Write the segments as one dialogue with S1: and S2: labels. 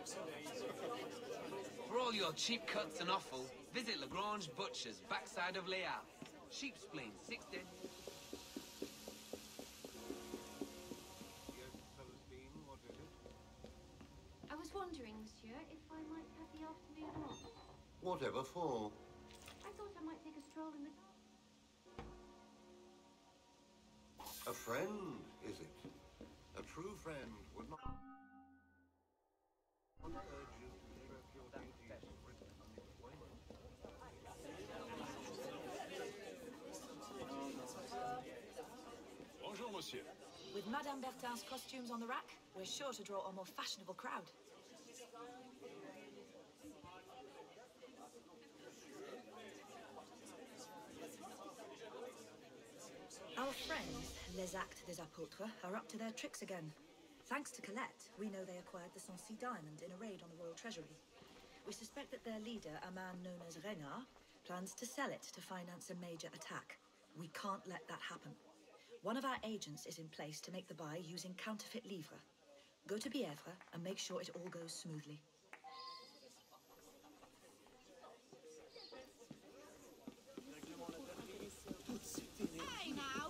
S1: For all your cheap cuts and offal, visit Lagrange Butchers, backside of Les Halles. Sheep spleen, 60.
S2: I was wondering, monsieur, if I might have the afternoon off.
S3: Whatever for?
S2: I thought I might take a stroll in the...
S3: A friend, is it? A true friend would not urge you to shirk your duties.
S4: Bonjour, monsieur.
S5: With Madame Bertin's costumes on the rack, we're sure to draw a more fashionable crowd. Our friends, Les Actes des Apôtres, are up to their tricks again. Thanks to Colette, we know they acquired the Sancy diamond in a raid on the Royal Treasury. We suspect that their leader, a man known as Renard, plans to sell it to finance a major attack. We can't let that happen. One of our agents is in place to make the buy using counterfeit livres. Go to Bièvre and make sure it all goes smoothly.
S2: Hey, now!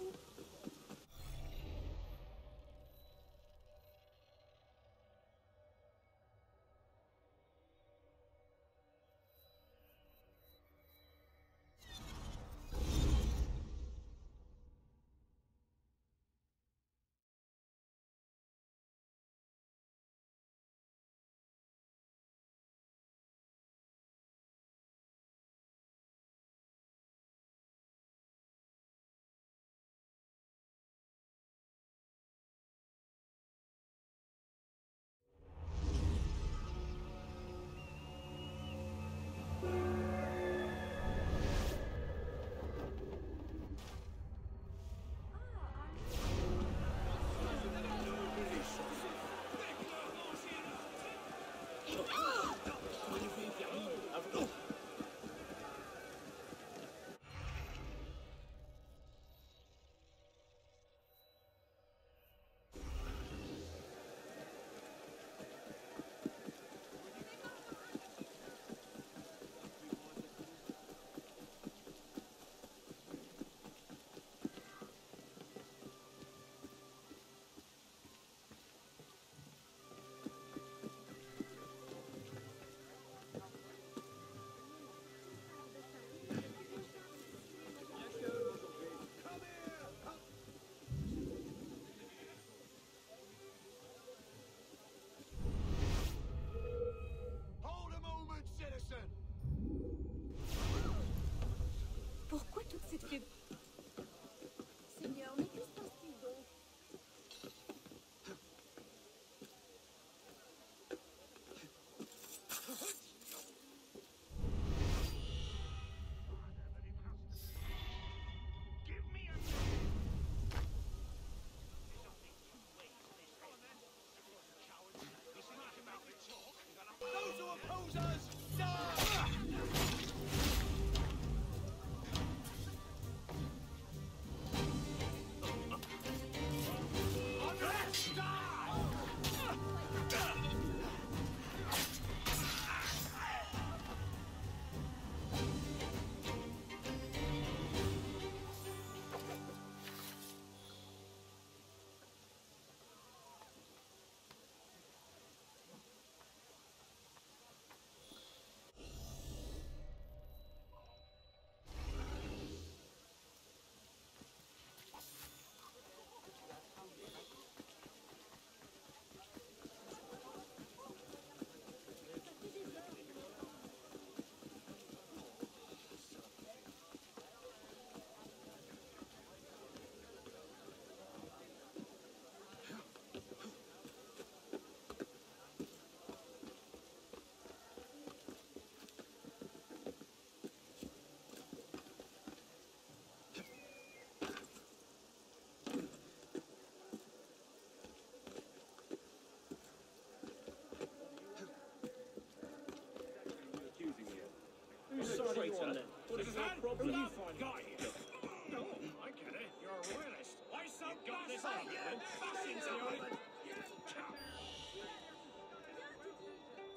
S6: Pourquoi toute cette fièvre? Seigneur, mais que se passe-t-il donc?
S4: Those who oppose us, die!
S7: Traitor. What is your problem?
S4: You find got you. Oh, I get it. You're a royalist. Why so got this argument? Bash into you.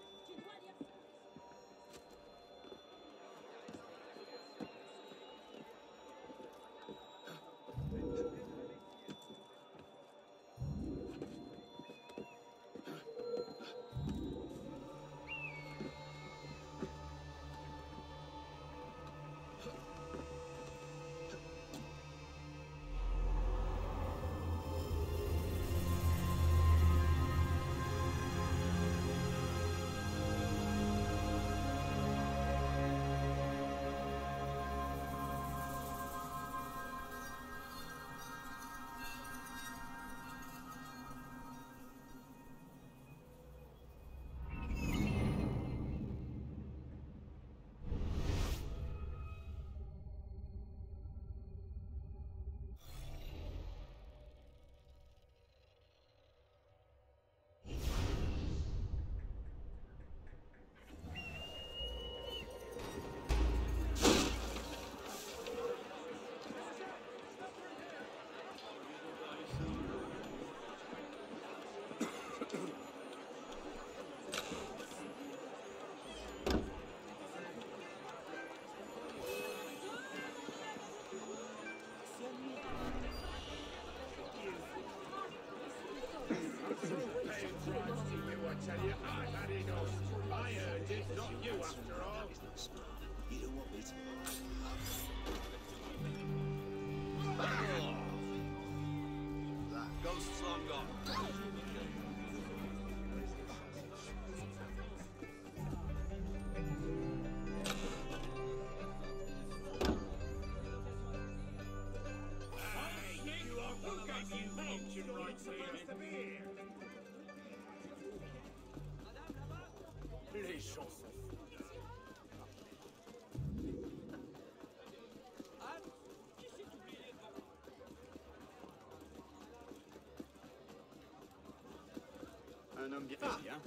S4: tell you, I've had enough. I earned it, not you, after all.
S8: You don't want me to.
S1: That ghost's long gone.
S4: Who gave you voting rights here? Les gens sont fous.
S8: Un homme bien. Bien.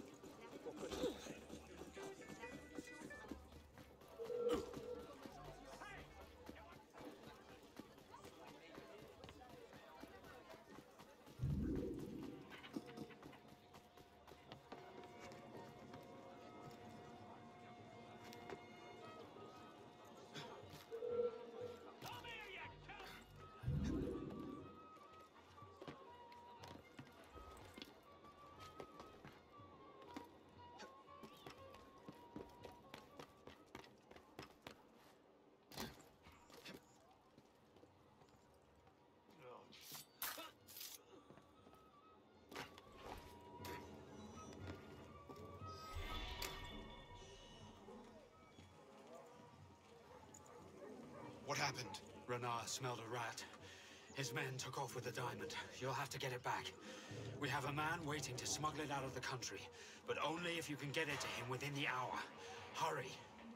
S9: What happened? Renard smelled a rat. His men took off with the diamond. You'll have to get it back. We have a man waiting to smuggle it out of the country, but only if you can get it to him within the hour. Hurry.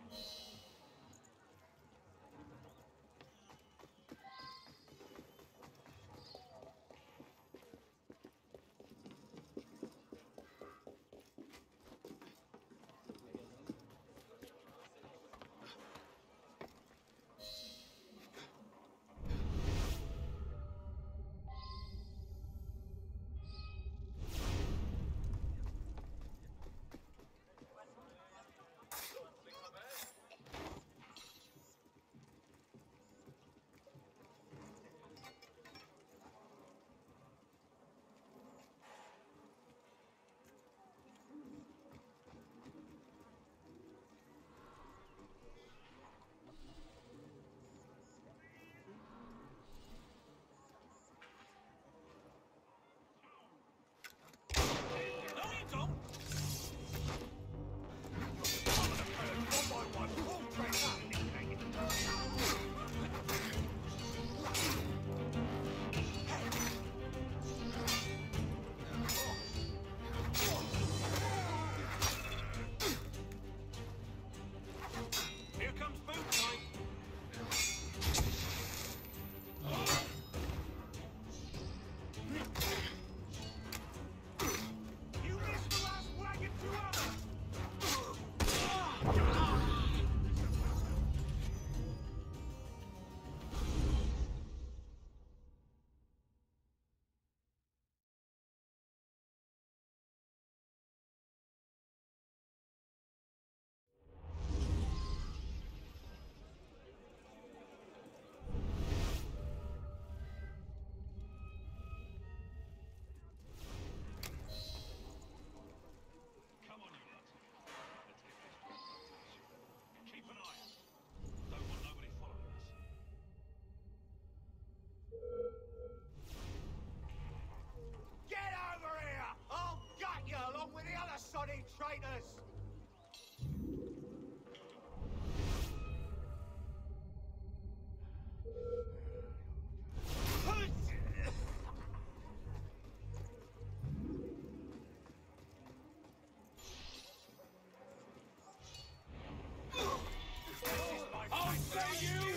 S10: Traitors!
S4: I'll say you!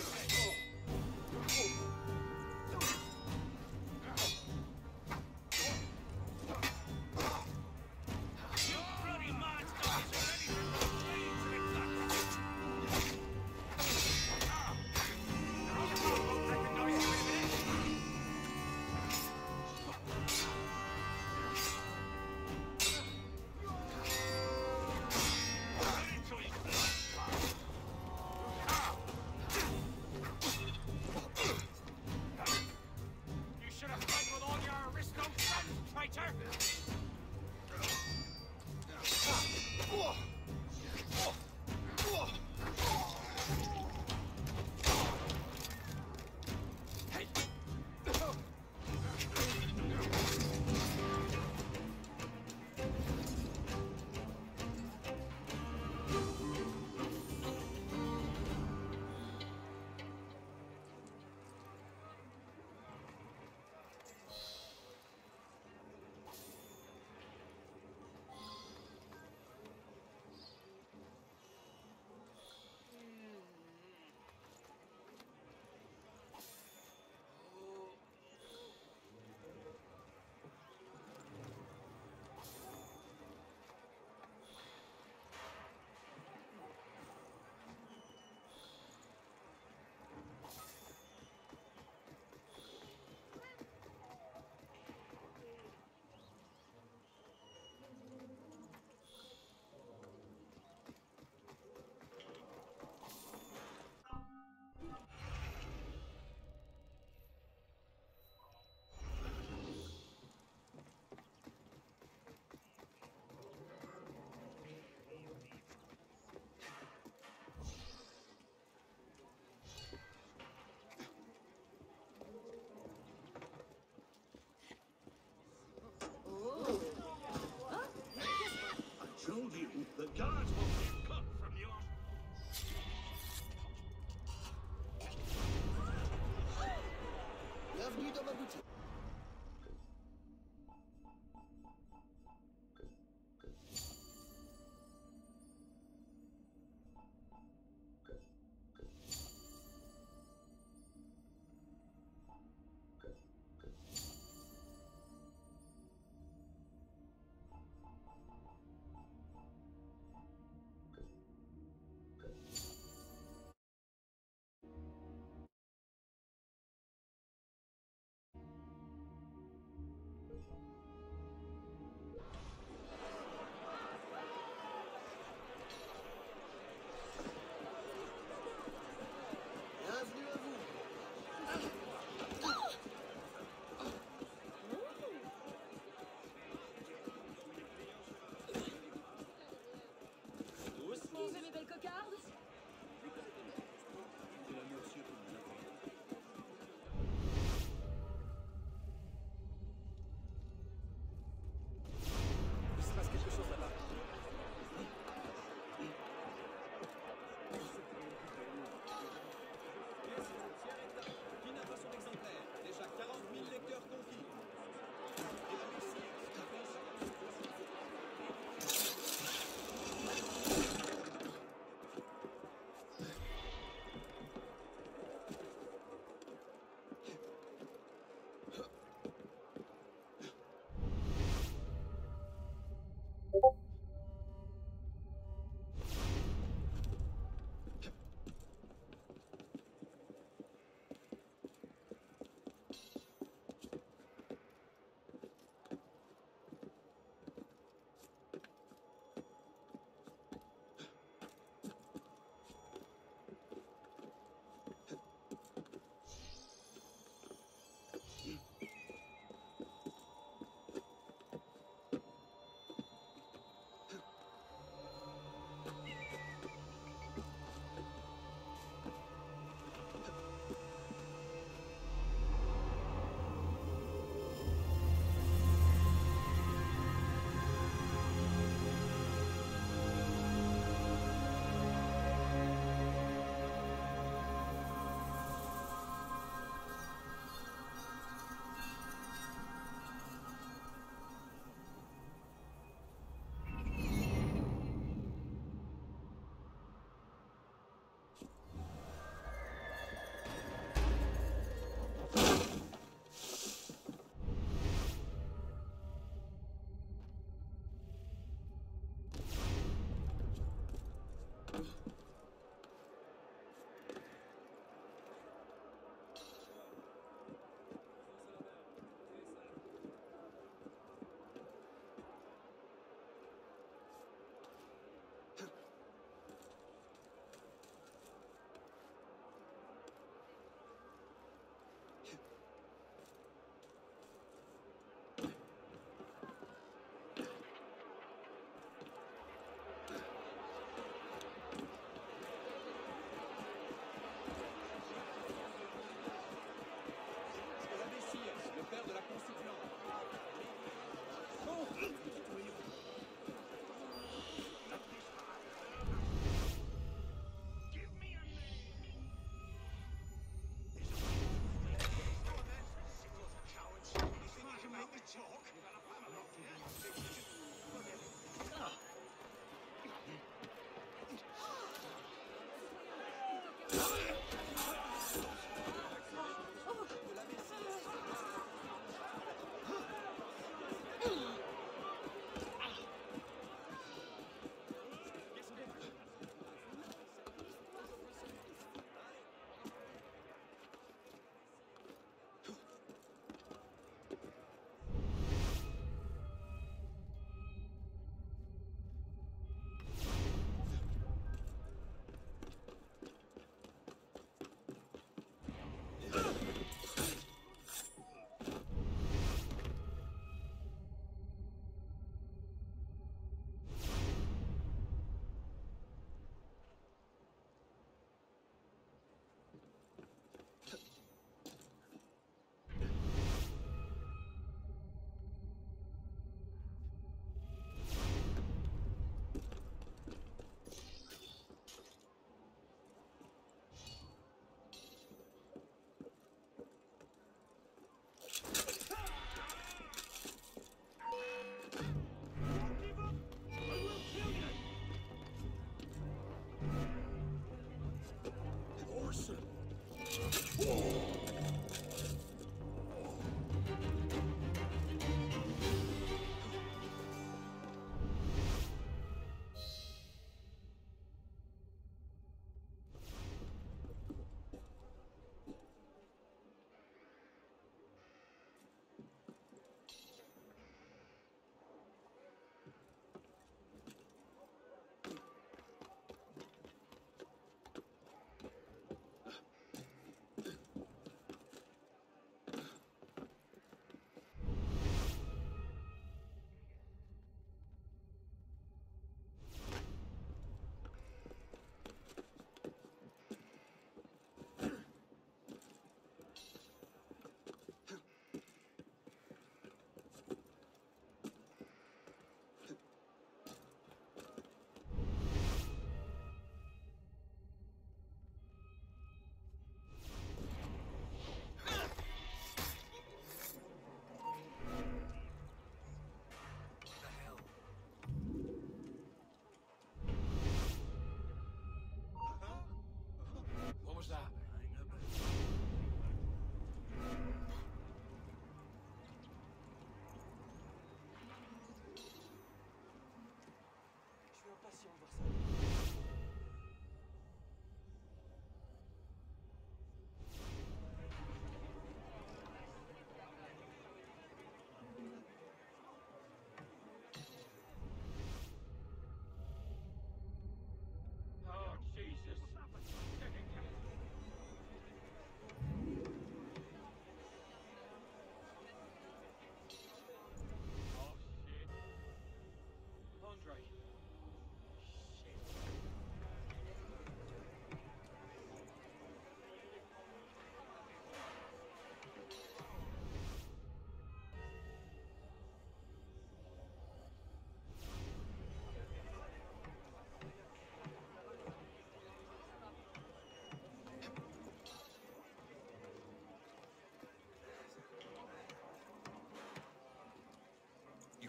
S4: You bloody monster!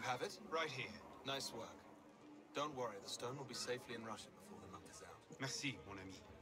S10: have it, right here. Nice work. Don't worry, the stone will be safely in Russia before the month is out.
S11: Merci, mon ami.